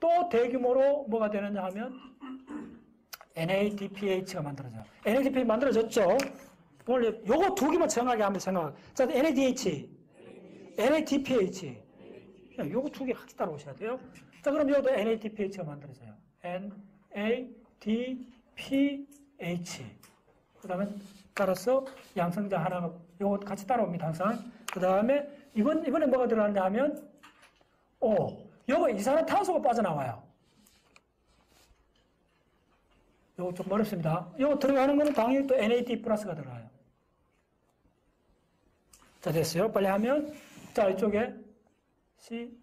또 대규모로 뭐가 되느냐 하면 NADPH가 만들어져요. NADPH 만들어졌죠? 오늘 요거 두 개만 정확하게 한번 생각. 자, NADH, NADPH. 요거 두 개 같이 따라오셔야 돼요. 자, 그럼 요것도 NADPH가 만들어져요. NADPH. 그 다음에 따라서 양성자 하나가 요거 같이 따라옵니다, 항상. 그 다음에 이번에 뭐가 들어가느냐 하면 요거 이산화탄소가 빠져나와요. 요거 좀 어렵습니다. 요거 들어가는 거는 당연히 또 NAD 플러스가 들어가요. 자, 됐어요. 빨리 하면, 자, 이쪽에 C.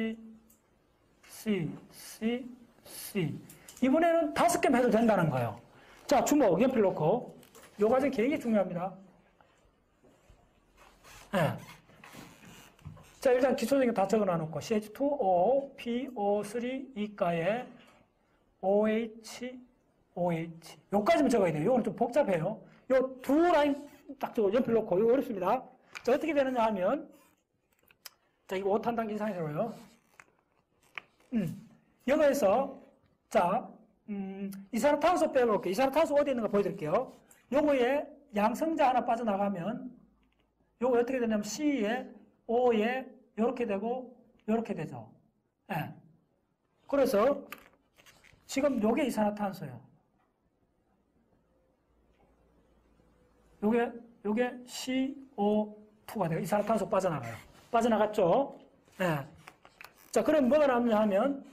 이번에는 5개만 해도 된다는 거예요. 자, 주먹, 연필 놓고. 요 과정이 굉장히 중요합니다. 네. 자, 일단 기초적인 다 적어 놔놓고, CH2O, PO3, 이가에 OH. 요까지만 적어야 돼요. 요건 좀 복잡해요. 요 두 라인 딱 적어, 연필 놓고. 이거 어렵습니다. 자, 어떻게 되느냐 하면, 자, 이거 5탄당 인상이라고요. 여기에서, 자, 이산화탄소 빼볼게요. 이산화탄소 어디 있는가 보여드릴게요. 요거에 양성자 하나 빠져나가면, 요거 어떻게 되냐면 C에, O에, 요렇게 되고, 요렇게 되죠. 예. 네. 그래서, 지금 요게 이산화탄소예요. 요게 CO2가 돼요. 이산화탄소 빠져나가요. 빠져나갔죠? 예. 네. 자, 그럼 뭐가 남냐 하면,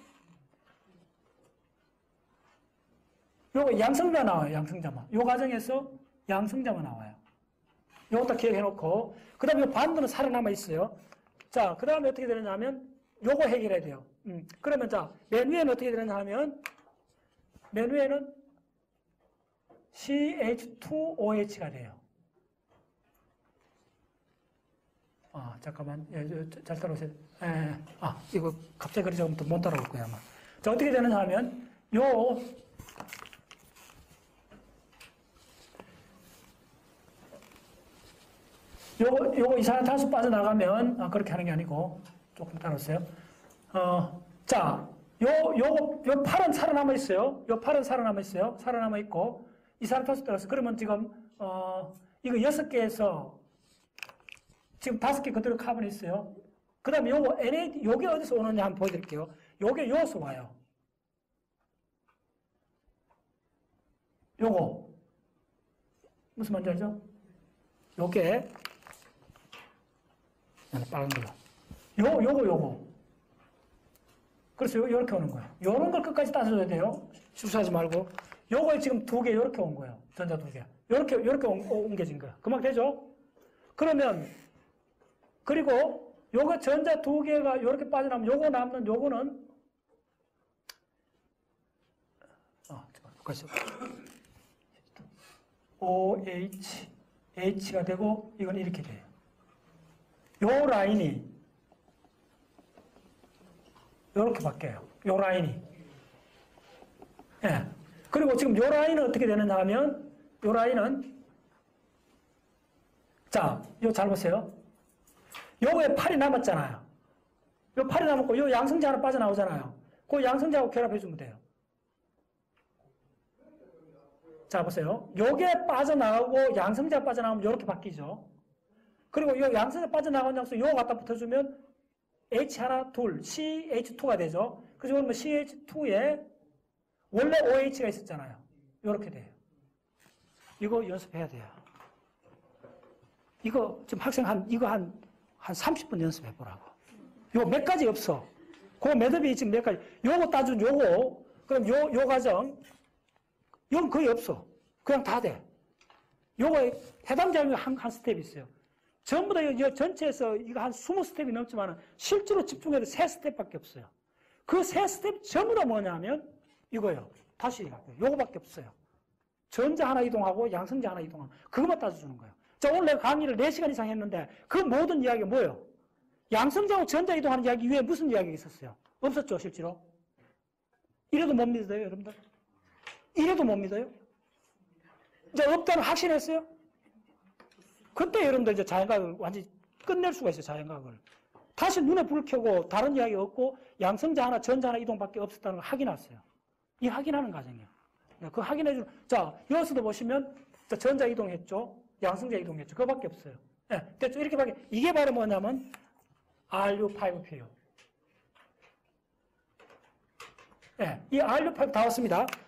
요거 양성자 나와요, 양성자만. 요 과정에서 양성자만 나와요. 요것도 기억해놓고, 그 다음에 요 반도는 살아남아 있어요. 자, 그 다음에 어떻게 되느냐 하면, 요거 해결해야 돼요. 그러면 자, 맨 위에는 어떻게 되느냐 하면, 맨 위에는 CH2OH가 돼요. 잠깐만. 잘 따라오세요. 이거 갑자기 그러자면 또 못 따라올 거야, 아마. 자, 어떻게 되느냐 하면, 요거 이산화탄소 빠져나가면, 그렇게 하는 게 아니고, 조금 따라오세요. 자, 요 팔은 살아남아 있어요. 요 팔은 살아남아 있어요. 살아남아 있고, 이산화탄소 따라서, 그러면 지금, 이거 6개에서, 지금 5개 그대로 카본이 있어요. 그 다음에 요거 NAD, 요게 어디서 오느냐 한번 보여드릴게요. 요게 여기서 와요. 요거. 무슨 말인지 알죠? 요게, 빨간 걸로. 요거. 그래서 요렇게 오는 거예요. 요런 걸 끝까지 따져줘야 돼요. 실수하지 말고. 요거에 지금 2개 요렇게 온 거예요. 전자 2개. 요렇게 옮겨진 거예요. 금방 되죠? 그러면, 그리고 요거 전자 2개가 요렇게 빠져나오면 요거 남는 요거는, OH, H가 되고, 이건 이렇게 돼요. 요 라인이, 요렇게 바뀌어요. 요 라인이. 예. 그리고 지금 요 라인은 어떻게 되느냐 하면, 요 라인은, 자, 요 잘 보세요. 요거에 팔이 남았잖아요. 요 팔이 남았고, 요 양성자 하나 빠져나오잖아요. 그 양성자하고 결합해주면 돼요. 자, 보세요. 요게 빠져나오고, 양성자 빠져나오면 요렇게 바뀌죠. 그리고 요 양성자 빠져나온 양수 요거 갖다 붙여주면, H 하나, 둘, CH2가 되죠. 그래서 그러면 CH2에 원래 OH가 있었잖아요. 요렇게 돼요. 이거 연습해야 돼요. 이거 지금 학생 이거 한 30분 연습해 보라고. 요거 몇 가지 없어. 그 매듭이 지금 몇 가지. 요거 따준 요거, 그럼 요 과정, 요건 거의 없어. 그냥 다 돼. 요거에 해당 자료가 한 스텝이 있어요. 전부 다 이 전체에서 이거 한 20스텝이 넘지만 실제로 집중해도 3스텝밖에 없어요. 그 3스텝 전부 다 뭐냐면 이거예요. 다시 얘기할게요. 요거밖에 없어요. 전자 하나 이동하고 양성자 하나 이동하고 그것만 따져주는 거예요. 자, 오늘 내가 강의를 4시간 이상 했는데 그 모든 이야기가 뭐예요? 양성자하고 전자 이동하는 이야기 위에 무슨 이야기가 있었어요? 없었죠, 실제로? 이래도 못 믿어요, 여러분들? 이래도 못 믿어요? 이제 없다는 확신했어요? 그때 여러분들 이제 자연과학을 완전히 끝낼 수가 있어요, 자연과학을. 다시 눈에 불을 켜고 다른 이야기 없고 양성자 하나, 전자 하나 이동밖에 없었다는 걸 확인했어요. 이 확인하는 과정이에요. 그 확인해주는, 자, 여기서도 보시면 전자 이동했죠. 양성자 이동했죠. 그거밖에 없어요. 네, 됐죠. 이렇게밖에. 이게 바로 뭐냐면 RU5P예요. 네, 이 RU5 다 왔습니다.